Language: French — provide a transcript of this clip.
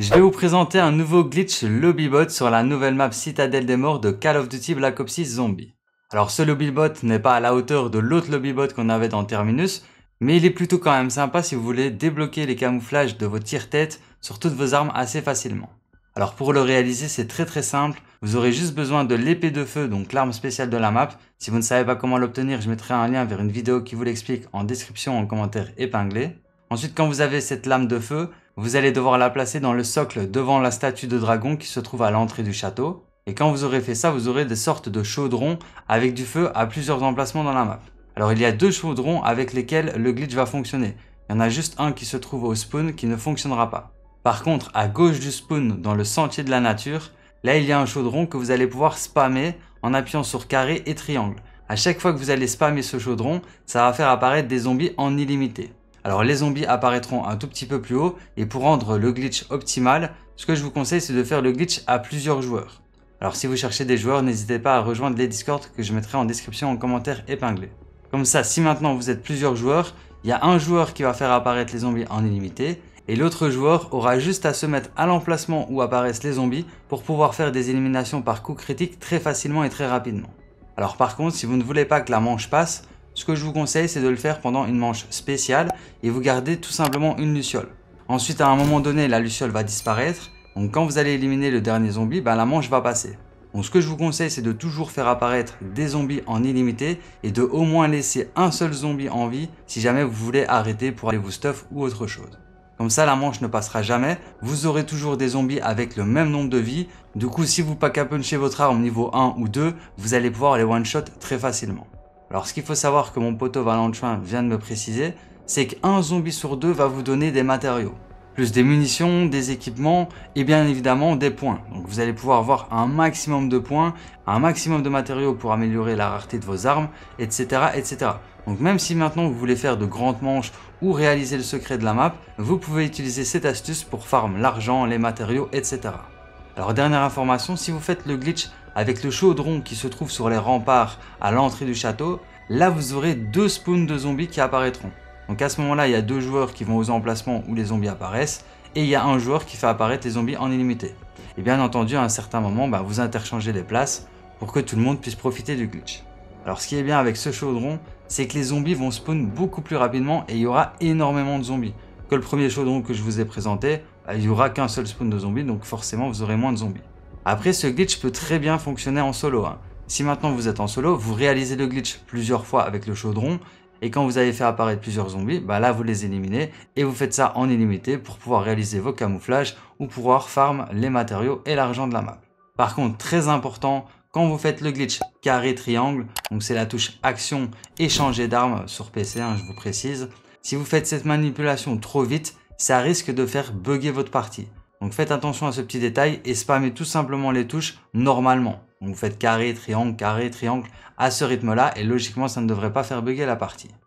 Je vais vous présenter un nouveau glitch Lobbybot sur la nouvelle map Citadelle des Morts de Call of Duty Black Ops 6 Zombie. Alors ce Lobbybot n'est pas à la hauteur de l'autre Lobbybot qu'on avait dans Terminus, mais il est plutôt quand même sympa si vous voulez débloquer les camouflages de vos tire-têtes sur toutes vos armes assez facilement. Alors pour le réaliser c'est très simple, vous aurez juste besoin de l'épée de feu, donc l'arme spéciale de la map. Si vous ne savez pas comment l'obtenir, je mettrai un lien vers une vidéo qui vous l'explique en description en commentaire épinglé. Ensuite quand vous avez cette lame de feu, vous allez devoir la placer dans le socle devant la statue de dragon qui se trouve à l'entrée du château. Et quand vous aurez fait ça, vous aurez des sortes de chaudrons avec du feu à plusieurs emplacements dans la map. Alors il y a deux chaudrons avec lesquels le glitch va fonctionner. Il y en a juste un qui se trouve au spawn qui ne fonctionnera pas. Par contre, à gauche du spawn, dans le sentier de la nature, là il y a un chaudron que vous allez pouvoir spammer en appuyant sur carré et triangle. À chaque fois que vous allez spammer ce chaudron, ça va faire apparaître des zombies en illimité. Alors les zombies apparaîtront un tout petit peu plus haut et pour rendre le glitch optimal, ce que je vous conseille c'est de faire le glitch à plusieurs joueurs. Alors si vous cherchez des joueurs, n'hésitez pas à rejoindre les Discord que je mettrai en description en commentaire épinglé. Comme ça, si maintenant vous êtes plusieurs joueurs, il y a un joueur qui va faire apparaître les zombies en illimité et l'autre joueur aura juste à se mettre à l'emplacement où apparaissent les zombies pour pouvoir faire des éliminations par coup critique très facilement et très rapidement. Alors par contre, si vous ne voulez pas que la manche passe, ce que je vous conseille c'est de le faire pendant une manche spéciale et vous gardez tout simplement une luciole. Ensuite à un moment donné la luciole va disparaître, donc quand vous allez éliminer le dernier zombie, la manche va passer. Donc ce que je vous conseille c'est de toujours faire apparaître des zombies en illimité et de au moins laisser un seul zombie en vie si jamais vous voulez arrêter pour aller vous stuff ou autre chose. Comme ça la manche ne passera jamais, vous aurez toujours des zombies avec le même nombre de vies, du coup si vous pack a punchez votre arme niveau 1 ou 2, vous allez pouvoir les one shot très facilement. Alors ce qu'il faut savoir que mon poteau Valentin vient de me préciser, c'est qu'un zombie sur deux va vous donner des matériaux. Plus des munitions, des équipements et bien évidemment des points. Donc vous allez pouvoir avoir un maximum de points, un maximum de matériaux pour améliorer la rareté de vos armes, etc. Donc même si maintenant vous voulez faire de grandes manches ou réaliser le secret de la map, vous pouvez utiliser cette astuce pour farm l'argent, les matériaux, etc. Alors dernière information, si vous faites le glitch avec le chaudron qui se trouve sur les remparts à l'entrée du château, là vous aurez deux spawns de zombies qui apparaîtront. Donc à ce moment là il y a deux joueurs qui vont aux emplacements où les zombies apparaissent et il y a un joueur qui fait apparaître les zombies en illimité. Et bien entendu à un certain moment vous interchangez les places pour que tout le monde puisse profiter du glitch. Alors ce qui est bien avec ce chaudron, c'est que les zombies vont spawn beaucoup plus rapidement et il y aura énormément de zombies. Que le premier chaudron que je vous ai présenté, il n'y aura qu'un seul spawn de zombies, donc forcément vous aurez moins de zombies. Après ce glitch peut très bien fonctionner en solo. Si maintenant vous êtes en solo, vous réalisez le glitch plusieurs fois avec le chaudron et quand vous avez fait apparaître plusieurs zombies, là vous les éliminez et vous faites ça en illimité pour pouvoir réaliser vos camouflages ou pouvoir farm les matériaux et l'argent de la map. Par contre très important, quand vous faites le glitch carré triangle, donc c'est la touche action et changer d'arme sur PC, je vous précise. Si vous faites cette manipulation trop vite, ça risque de faire bugger votre partie. Donc faites attention à ce petit détail et spammez tout simplement les touches normalement. Donc vous faites carré, triangle à ce rythme là et logiquement ça ne devrait pas faire bugger la partie.